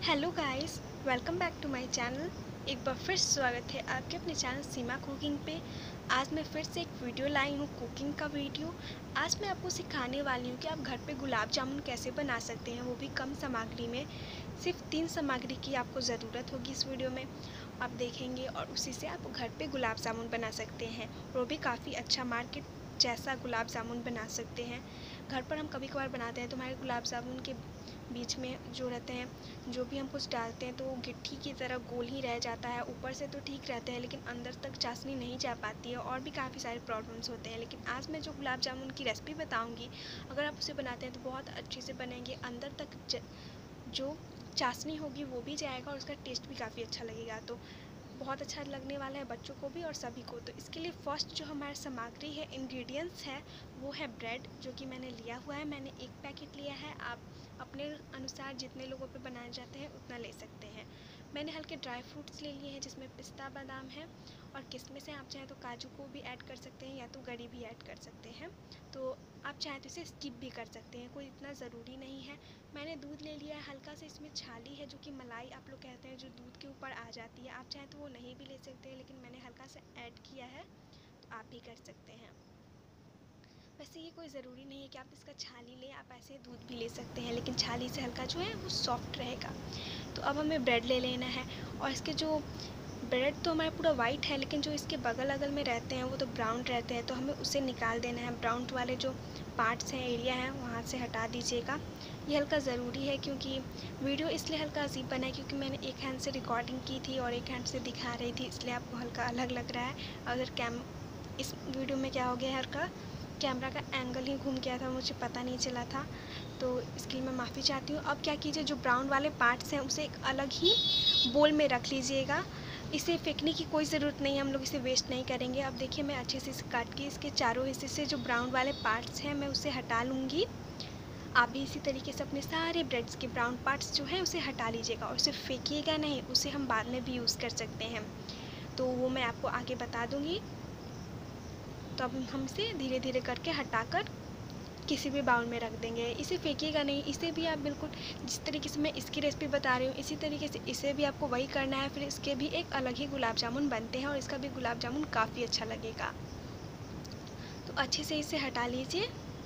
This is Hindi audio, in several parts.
Hello guys, welcome back to my channel. एक बार फिर स्वागत है आपके अपने चैनल सीमा कुकिंग पे। आज मैं फिर से एक वीडियो लाई हूँ, कुकिंग का वीडियो। आज मैं आपको सिखाने वाली हूँ कि आप घर पे गुलाब जामुन कैसे बना सकते हैं, वो भी कम सामग्री में। सिर्फ 3 सामग्री की आपको ज़रूरत होगी इस वीडियो में, आप देखेंगे और उसी से आप घर पे गुलाब जामुन बना सकते हैं। वो भी काफ़ी अच्छा मार्केट जैसा गुलाब जामुन बना सकते हैं। घर पर हम कभी कभार बनाते हैं तो हमारे गुलाब जामुन के बीच में जो रहते हैं, जो भी हम कुछ डालते हैं तो वो गिट्टी की तरह गोल ही रह जाता है। ऊपर से तो ठीक रहते हैं लेकिन अंदर तक चाशनी नहीं जा पाती है और भी काफ़ी सारे प्रॉब्लम्स होते हैं। लेकिन आज मैं जो गुलाब जामुन की रेसिपी बताऊंगी, अगर आप उसे बनाते हैं तो बहुत अच्छे से बनेंगे। अंदर तक जो चाशनी होगी वो भी जाएगा और उसका टेस्ट भी काफ़ी अच्छा लगेगा। तो बहुत अच्छा लगने वाला है बच्चों को भी और सभी को। तो इसके लिए फ़र्स्ट जो हमारी सामग्री है, इंग्रेडिएंट्स है, वो है ब्रेड, जो कि मैंने लिया हुआ है। मैंने 1 पैकेट लिया है। आप अपने अनुसार जितने लोगों पे बनाए जाते हैं उतना ले सकते हैं। मैंने हल्के ड्राई फ्रूट्स ले लिए हैं, जिसमें पिस्ता बादाम है और किशमिश है। आप चाहें तो काजू को भी ऐड कर सकते हैं या तो गरी भी ऐड कर सकते हैं। तो आप चाहें तो इसे स्किप भी कर सकते हैं, कोई इतना ज़रूरी नहीं है। मैंने दूध ले लिया है, हल्का सा इसमें छाली है जो कि मलाई आप लोग कहते हैं, जो दूध के ऊपर आ जाती है। आप चाहें तो वो नहीं भी ले सकते हैं, लेकिन मैंने हल्का सा ऐड किया है तो आप भी कर सकते हैं। वैसे ये कोई ज़रूरी नहीं है कि आप इसका छाली लें, आप ऐसे दूध भी ले सकते हैं, लेकिन छाली से हल्का जो है वो सॉफ्ट रहेगा। तो अब हमें ब्रेड ले लेना है और इसके जो ब्रेड तो हमारा पूरा वाइट है, लेकिन जो इसके बगल अगल में रहते हैं वो तो ब्राउन रहते हैं, तो हमें उसे निकाल देना है। ब्राउन वाले जो पार्ट्स हैं, एरिया हैं, वहाँ से हटा दीजिएगा। ये हल्का ज़रूरी है क्योंकि वीडियो इसलिए हल्का अजीब बना है क्योंकि मैंने एक हैंड से रिकॉर्डिंग की थी और एक हैंड से दिखा रही थी, इसलिए आपको हल्का अलग लग रहा है। अगर इस वीडियो में क्या हो गया है, हल्का कैमरा का एंगल ही घूम गया था, मुझे पता नहीं चला था, तो इसके लिए मैं माफ़ी चाहती हूँ। अब क्या कीजिए, जो ब्राउन वाले पार्ट्स हैं उसे एक अलग ही बोल में रख लीजिएगा। इसे फेंकने की कोई ज़रूरत नहीं है, हम लोग इसे वेस्ट नहीं करेंगे। अब देखिए, मैं अच्छे से इसे काट के इसके चारों हिस्से से जो ब्राउन वाले पार्ट्स हैं मैं उसे हटा लूँगी। आप भी इसी तरीके से अपने सारे ब्रेड्स के ब्राउन पार्ट्स जो हैं उसे हटा लीजिएगा और उसे फेंकिएगा नहीं, उसे हम बाद में भी यूज़ कर सकते हैं, तो वो मैं आपको आगे बता दूँगी। तो अब हम इसे धीरे धीरे करके हटाकर किसी भी बाउल में रख देंगे। इसे फेंकिएगा नहीं, इसे भी आप बिल्कुल जिस तरीके से मैं इसकी रेसिपी बता रही हूँ इसी तरीके से इसे भी आपको वही करना है। फिर इसके भी एक अलग ही गुलाब जामुन बनते हैं और इसका भी गुलाब जामुन काफ़ी अच्छा लगेगा। तो अच्छे से इसे हटा लीजिए।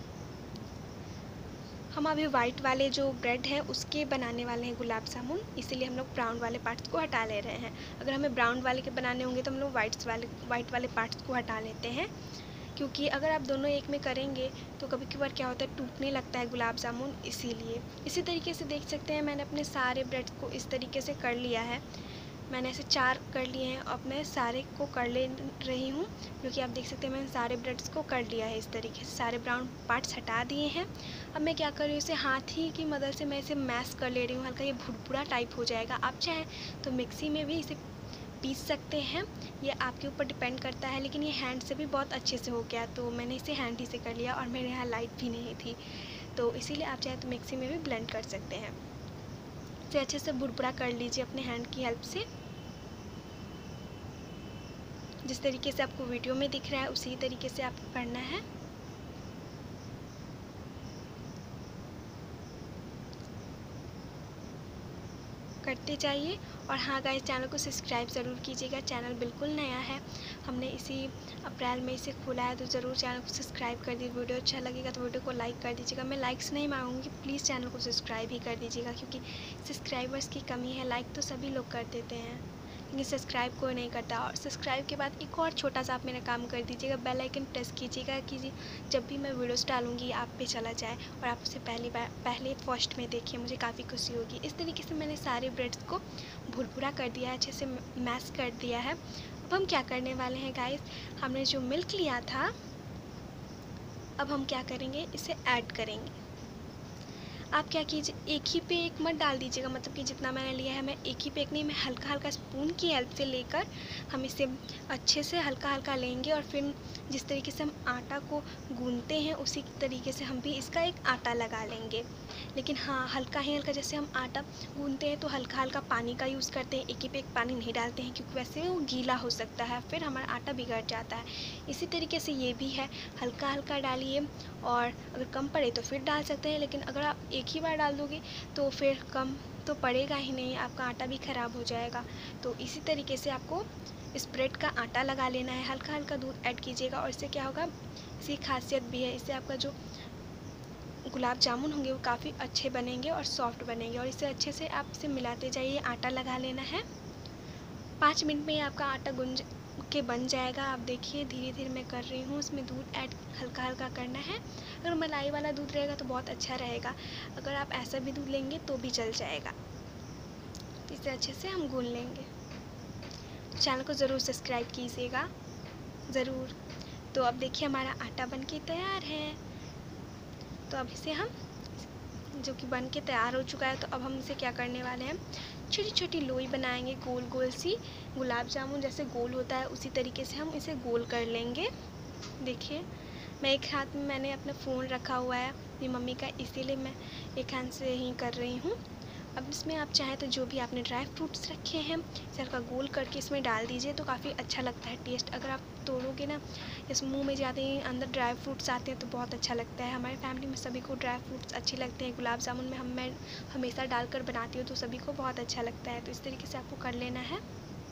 हम अभी वाइट वाले जो ब्रेड है उसके बनाने वाले हैं गुलाब जामुन, इसीलिए हम लोग ब्राउन वाले पार्ट्स को हटा ले रहे हैं। अगर हमें ब्राउन वाले के बनाने होंगे तो हम लोग वाइट वाले पार्ट्स को हटा लेते हैं, क्योंकि अगर आप दोनों एक में करेंगे तो कभी कभार क्या होता है, टूटने लगता है गुलाब जामुन, इसीलिए। इसी तरीके से देख सकते हैं मैंने अपने सारे ब्रेड्स को इस तरीके से कर लिया है। मैंने ऐसे 4 कर लिए हैं, अब मैं सारे को कर ले रही हूँ, क्योंकि आप देख सकते हैं मैंने सारे ब्रेड्स को कर लिया है। इस तरीके से सारे ब्राउन पार्ट्स हटा दिए हैं। अब मैं क्या कर रही हूँ, इसे हाथ ही की मदद से मैं इसे मैश कर ले रही हूँ, हल्का ये भुरभुरा टाइप हो जाएगा। आप चाहें तो मिक्सी में भी इसे पीस सकते हैं, ये आपके ऊपर डिपेंड करता है, लेकिन ये हैंड से भी बहुत अच्छे से हो गया, तो मैंने इसे हैंड ही से कर लिया और मेरे यहाँ लाइट भी नहीं थी, तो इसीलिए आप चाहे तो मिक्सी में भी ब्लेंड कर सकते हैं। इसे अच्छे से भुरभुरा कर लीजिए अपने हैंड की हेल्प से। जिस तरीके से आपको वीडियो में दिख रहा है उसी तरीके से आपको करना है। करते जाइए। और हाँ गाइस, चैनल को सब्सक्राइब ज़रूर कीजिएगा, चैनल बिल्कुल नया है, हमने इसी अप्रैल में इसे खोला है, तो ज़रूर चैनल को सब्सक्राइब कर दीजिए। वीडियो अच्छा लगेगा तो वीडियो को लाइक कर दीजिएगा। मैं लाइक्स नहीं मांगूंगी, प्लीज़ चैनल को सब्सक्राइब ही कर दीजिएगा, क्योंकि सब्सक्राइबर्स की कमी है। लाइक तो सभी लोग कर देते हैं लेकिन सब्सक्राइब कोई नहीं करता। और सब्सक्राइब के बाद एक और छोटा सा आप मेरा काम कर दीजिएगा, बेल आइकन प्रेस कीजिएगा कि जब भी मैं वीडियोस डालूँगी आप पे चला जाए और आप उसे पहले फर्स्ट में देखिए, मुझे काफ़ी खुशी होगी। इस तरीके से मैंने सारे ब्रेड्स को भुरभुरा कर दिया है, अच्छे से मैश कर दिया है। अब हम क्या करने वाले हैं गाइस, हमने जो मिल्क लिया था अब हम क्या करेंगे, इसे ऐड करेंगे। आप क्या कीजिए, एक ही पे एक मत डाल दीजिएगा, मतलब कि जितना मैंने लिया है मैं एक ही पे एक नहीं, मैं हल्का हल्का स्पून की हेल्प से लेकर हम इसे अच्छे से हल्का हल्का लेंगे। और फिर जिस तरीके से हम आटा को गूंथते हैं उसी तरीके से हम भी इसका एक आटा लगा लेंगे। लेकिन हाँ, हल्का ही हल्का, जैसे हम आटा गूंथते हैं तो हल्का हल्का पानी का यूज़ करते हैं, एक ही पे एक पानी नहीं डालते हैं, क्योंकि वैसे वो गीला हो सकता है, फिर हमारा आटा बिगड़ जाता है। इसी तरीके से ये भी है, हल्का हल्का डालिए और अगर कम पड़े तो फिर डाल सकते हैं, लेकिन अगर आप एक ही बार डाल दोगे तो फिर कम तो पड़ेगा ही नहीं, आपका आटा भी ख़राब हो जाएगा। तो इसी तरीके से आपको स्प्रेड का आटा लगा लेना है, हल्का हल्का दूध ऐड कीजिएगा। और इससे क्या होगा, इसकी खासियत भी है, इससे आपका जो गुलाब जामुन होंगे वो काफ़ी अच्छे बनेंगे और सॉफ्ट बनेंगे। और इसे अच्छे से आप इसे मिलाते जाइए, आटा लगा लेना है। 5 मिनट में ही आपका आटा गूंज के बन जाएगा। आप देखिए धीरे धीरे मैं कर रही हूँ, उसमें दूध ऐड हल्का हल्का करना है। अगर मलाई वाला दूध रहेगा तो बहुत अच्छा रहेगा, अगर आप ऐसा भी दूध लेंगे तो भी चल जाएगा। इसे अच्छे से हम गूंद लेंगे। चैनल को ज़रूर सब्सक्राइब कीजिएगा, ज़रूर। तो अब देखिए हमारा आटा बन के तैयार है। तो अब इसे हम, जो कि बन के तैयार हो चुका है, तो अब हम इसे क्या करने वाले हैं, छोटी छोटी लोई बनाएंगे, गोल गोल सी। गुलाब जामुन जैसे गोल होता है उसी तरीके से हम इसे गोल कर लेंगे। देखिए मैं एक हाथ में मैंने अपना फ़ोन रखा हुआ है मेरी मम्मी का, इसीलिए मैं एक हाथ से ही कर रही हूँ। अब इसमें आप चाहें तो जो भी आपने ड्राई फ्रूट्स रखे हैं इसे हल्का गोल करके इसमें डाल दीजिए, तो काफ़ी अच्छा लगता है टेस्ट। अगर आप तोड़ोगे ना, इस मुंह में जाते ही अंदर ड्राई फ्रूट्स आते हैं तो बहुत अच्छा लगता है। हमारी फैमिली में सभी को ड्राई फ्रूट्स अच्छे लगते हैं। गुलाब जामुन में मैं हमेशा डालकर बनाती हूँ तो सभी को बहुत अच्छा लगता है। तो इस तरीके से आपको कर लेना है।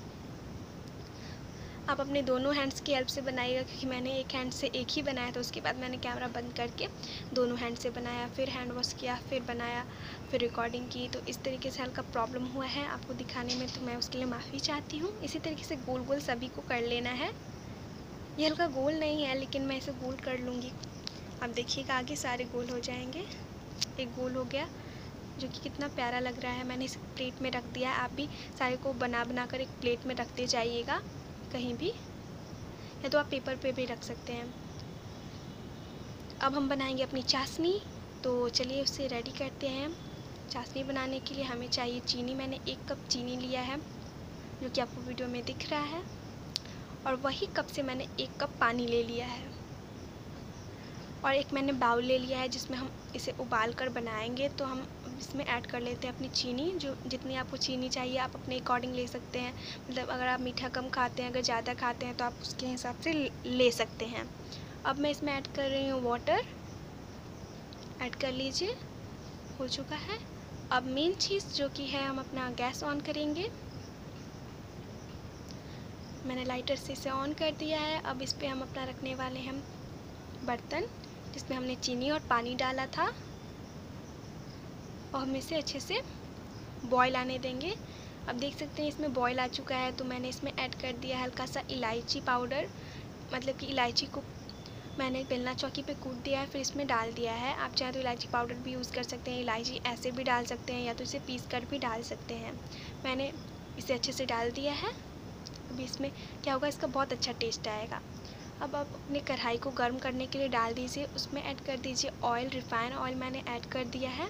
आप अपने दोनों हैंड्स की हेल्प से बनाइएगा, क्योंकि मैंने एक हैंड से एक ही बनाया था, उसके बाद मैंने कैमरा बंद करके दोनों हैंड से बनाया, फिर हैंड वॉश किया, फिर बनाया, फिर रिकॉर्डिंग की। तो इस तरीके से हल्का प्रॉब्लम हुआ है आपको दिखाने में, तो मैं उसके लिए माफ़ी चाहती हूँ। इसी तरीके से गोल गोल सभी को कर लेना है। ये हल्का गोल नहीं है लेकिन मैं इसे गोल कर लूँगी। आप देखिएगा आगे सारे गोल हो जाएंगे। एक गोल हो गया जो कि कितना प्यारा लग रहा है। मैंने इसे प्लेट में रख दिया है। आप भी सारे को बना बना कर एक प्लेट में रखते जाइएगा कहीं भी, या तो आप पेपर पे भी रख सकते हैं। अब हम बनाएंगे अपनी चाशनी, तो चलिए उसे रेडी करते हैं। चाशनी बनाने के लिए हमें चाहिए चीनी। मैंने 1 कप चीनी लिया है जो कि आपको वीडियो में दिख रहा है, और वही कप से मैंने 1 कप पानी ले लिया है, और एक मैंने बाउल ले लिया है जिसमें हम इसे उबाल कर बनाएंगे। तो हम इसमें ऐड कर लेते हैं अपनी चीनी। जो जितनी आपको चीनी चाहिए आप अपने अकॉर्डिंग ले सकते हैं, मतलब अगर आप मीठा कम खाते हैं, अगर ज़्यादा खाते हैं तो आप उसके हिसाब से ले सकते हैं। अब मैं इसमें ऐड कर रही हूँ वाटर। ऐड कर लीजिए, हो चुका है। अब मेन चीज़ जो कि है, हम अपना गैस ऑन करेंगे। मैंने लाइटर से इसे ऑन कर दिया है। अब इस पर हम अपना रखने वाले हैं बर्तन जिसमें हमने चीनी और पानी डाला था, और हम इसे अच्छे से बॉईल आने देंगे। अब देख सकते हैं इसमें बॉईल आ चुका है, तो मैंने इसमें ऐड कर दिया हल्का सा इलायची पाउडर, मतलब कि इलायची को मैंने बेलना चौकी पे कूट दिया है, फिर इसमें डाल दिया है। आप चाहे तो इलायची पाउडर भी यूज़ कर सकते हैं, इलायची ऐसे भी डाल सकते हैं, या तो इसे पीस कर भी डाल सकते हैं। मैंने इसे अच्छे से डाल दिया है। अभी इसमें क्या होगा, इसका बहुत अच्छा टेस्ट आएगा। अब आप अपने कढ़ाई को गर्म करने के लिए डाल दीजिए, उसमें ऐड कर दीजिए ऑयल। रिफाइंड ऑयल मैंने ऐड कर दिया है।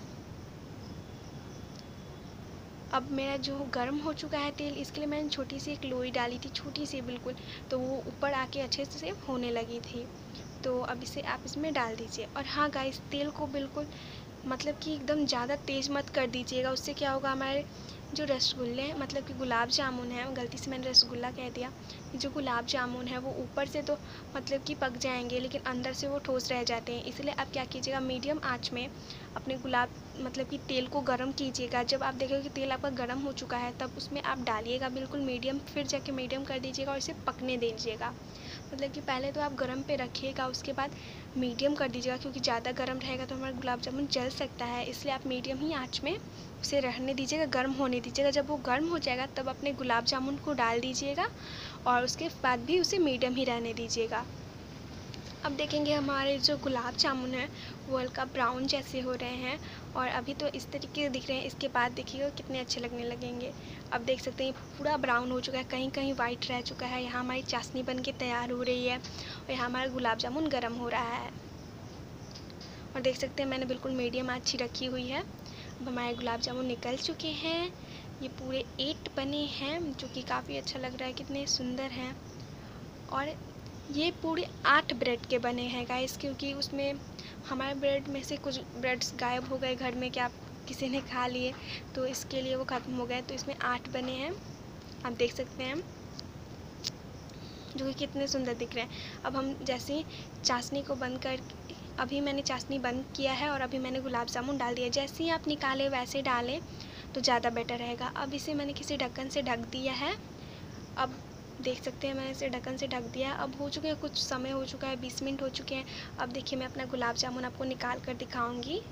अब मेरा जो गर्म हो चुका है तेल, इसके लिए मैंने छोटी सी एक लोई डाली थी, छोटी सी बिल्कुल, तो वो ऊपर आके अच्छे से होने लगी थी। तो अब इसे आप इसमें डाल दीजिए। और हाँ गाइस, तेल को बिल्कुल मतलब कि एकदम ज़्यादा तेज़ मत कर दीजिएगा, उससे क्या होगा, हमारे जो रसगुल्ले हैं, मतलब कि गुलाब जामुन है, गलती से मैंने रसगुल्ला कह दिया, जो गुलाब जामुन है वो ऊपर से तो मतलब कि पक जाएंगे लेकिन अंदर से वो ठोस रह जाते हैं। इसलिए आप क्या कीजिएगा, मीडियम आंच में अपने गुलाब मतलब कि तेल को गर्म कीजिएगा। जब आप देखोगे कि तेल आपका गर्म हो चुका है तब उसमें आप डालिएगा बिल्कुल मीडियम, फिर जाके मीडियम कर दीजिएगा और इसे पकने दीजिएगा। मतलब कि पहले तो आप गर्म पे रखिएगा, उसके बाद मीडियम कर दीजिएगा, क्योंकि ज़्यादा गर्म रहेगा तो हमारा गुलाब जामुन जल सकता है। इसलिए आप मीडियम ही आंच में उसे रहने दीजिएगा, गर्म होने दीजिएगा। जब वो गर्म हो जाएगा तब अपने गुलाब जामुन को डाल दीजिएगा, और उसके बाद भी उसे मीडियम ही रहने दीजिएगा। अब देखेंगे हमारे जो गुलाब जामुन है वो हल्का ब्राउन जैसे हो रहे हैं, और अभी तो इस तरीके दिख रहे हैं, इसके बाद देखिएगा कितने अच्छे लगने लगेंगे। अब देख सकते हैं पूरा ब्राउन हो चुका है, कहीं कहीं वाइट रह चुका है। यहाँ हमारी चाशनी बन के तैयार हो रही है, और यहाँ हमारा गुलाब जामुन गर्म हो रहा है। और देख सकते हैं मैंने बिल्कुल मीडियम आँच ही रखी हुई है। अब हमारे गुलाब जामुन निकल चुके हैं, ये पूरे 8 बने हैं, जो कि काफ़ी अच्छा लग रहा है, कितने सुंदर हैं। और ये पूरे 8 ब्रेड के बने हैं गाइस, क्योंकि उसमें हमारे ब्रेड में से कुछ ब्रेड्स गायब हो गए घर में, क्या किसी ने खा लिए, तो इसके लिए वो ख़त्म हो गए। तो इसमें 8 बने हैं, आप देख सकते हैं, जो कि कितने सुंदर दिख रहे हैं। अब हम जैसे ही चाशनी को बंद कर अभी मैंने चाशनी बंद किया है और अभी मैंने गुलाब जामुन डाल दिया। जैसे ही आप निकालें वैसे डालें तो ज़्यादा बेटर रहेगा। अब इसे मैंने किसी ढक्कन से ढक दिया है। अब देख सकते हैं मैंने इसे ढक्कन से ढक दिया। अब हो चुके हैं, कुछ समय हो चुका है, 20 मिनट हो चुके हैं। अब देखिए मैं अपना गुलाब जामुन आपको निकाल कर दिखाऊंगी।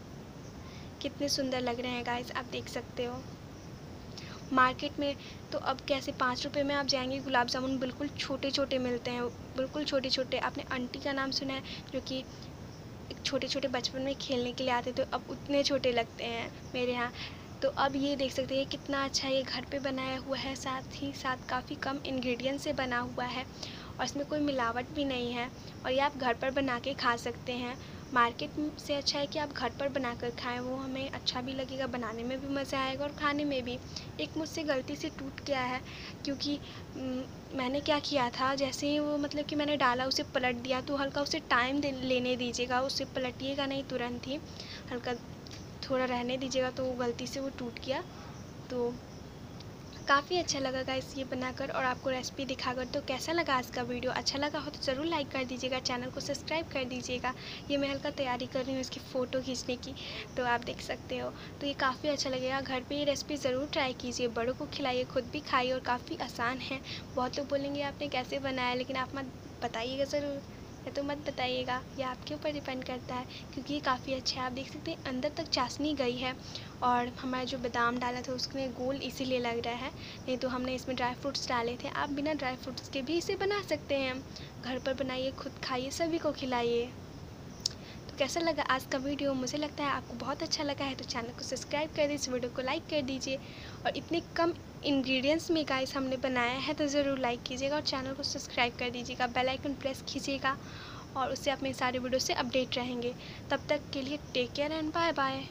कितने सुंदर लग रहे हैं गाइस, आप देख सकते हो। मार्केट में तो अब कैसे 5 रुपये में आप जाएंगे, गुलाब जामुन बिल्कुल छोटे छोटे मिलते हैं, बिल्कुल छोटे छोटे। आपने आंटी का नाम सुना है जो कि छोटे छोटे बचपन में खेलने के लिए आते थे, अब उतने छोटे लगते हैं मेरे यहाँ। तो अब ये देख सकते हैं कितना अच्छा ये घर पे बनाया हुआ है, साथ ही साथ काफ़ी कम इंग्रेडिएंट से बना हुआ है और इसमें कोई मिलावट भी नहीं है। और ये आप घर पर बना के खा सकते हैं। मार्केट से अच्छा है कि आप घर पर बना कर खाएँ, वो हमें अच्छा भी लगेगा, बनाने में भी मज़ा आएगा और खाने में भी। एक मुझसे गलती से टूट गया है, क्योंकि मैंने क्या किया था, जैसे ही वो मतलब कि मैंने डाला उसे पलट दिया, तो हल्का उसे टाइम लेने दीजिएगा, उसे पलटिएगा नहीं तुरंत ही, हल्का थोड़ा रहने दीजिएगा। तो वो गलती से वो टूट गया। तो काफ़ी अच्छा लगा गाइस ये बनाकर और आपको रेसिपी दिखाकर। तो कैसा लगा आज का वीडियो? अच्छा लगा हो तो ज़रूर लाइक कर दीजिएगा, चैनल को सब्सक्राइब कर दीजिएगा। ये मैं हल्का तैयारी कर रही हूँ इसकी फ़ोटो खींचने की, तो आप देख सकते हो। तो ये काफ़ी अच्छा लगेगा, घर पे ये रेसिपी ज़रूर ट्राई कीजिए, बड़ों को खिलाइए, खुद भी खाइए और काफ़ी आसान है। बहुत लोग बोलेंगे आपने कैसे बनाया, लेकिन आप मत बताइएगा ज़रूर, या तो मत बताइएगा, ये आपके ऊपर डिपेंड करता है, क्योंकि ये काफ़ी अच्छा है। आप देख सकते हैं अंदर तक चाशनी गई है और हमारा जो बादाम डाला था उसमें गोल इसीलिए लग रहा है, नहीं तो हमने इसमें ड्राई फ्रूट्स डाले थे। आप बिना ड्राई फ्रूट्स के भी इसे बना सकते हैं। घर पर बनाइए, खुद खाइए, सभी को खिलाइए। तो कैसा लगा आज का वीडियो? मुझे लगता है आपको बहुत अच्छा लगा है, तो चैनल को सब्सक्राइब कर दीजिए, इस वीडियो को लाइक कर दीजिए। और इतने कम इंग्रेडिएंट्स में गाइस हमने बनाया है, तो ज़रूर लाइक कीजिएगा और चैनल को सब्सक्राइब कर दीजिएगा, बेल आइकन प्रेस कीजिएगा और उससे आप मेरे सारे वीडियो से अपडेट रहेंगे। तब तक के लिए take care and bye bye.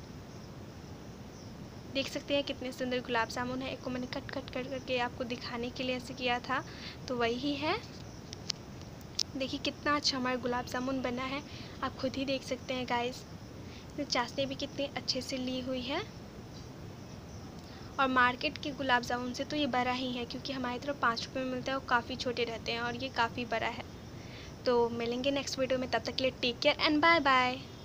देख सकते हैं कितने सुंदर गुलाब जामुन है। एक को मैंने कट कट कर करके आपको दिखाने के लिए ऐसे किया था, तो वही है। देखिए कितना अच्छा हमारा गुलाब जामुन बना है, आप खुद ही देख सकते हैं गाइस। चाशनी भी कितनी अच्छे से ली हुई है। और मार्केट के गुलाब जामुन से तो ये बड़ा ही है, क्योंकि हमारी तरफ 5 रुपये में मिलता है और काफ़ी छोटे रहते हैं, और ये काफ़ी बड़ा है। तो मिलेंगे नेक्स्ट वीडियो में, तब तक के लिए take care and bye bye.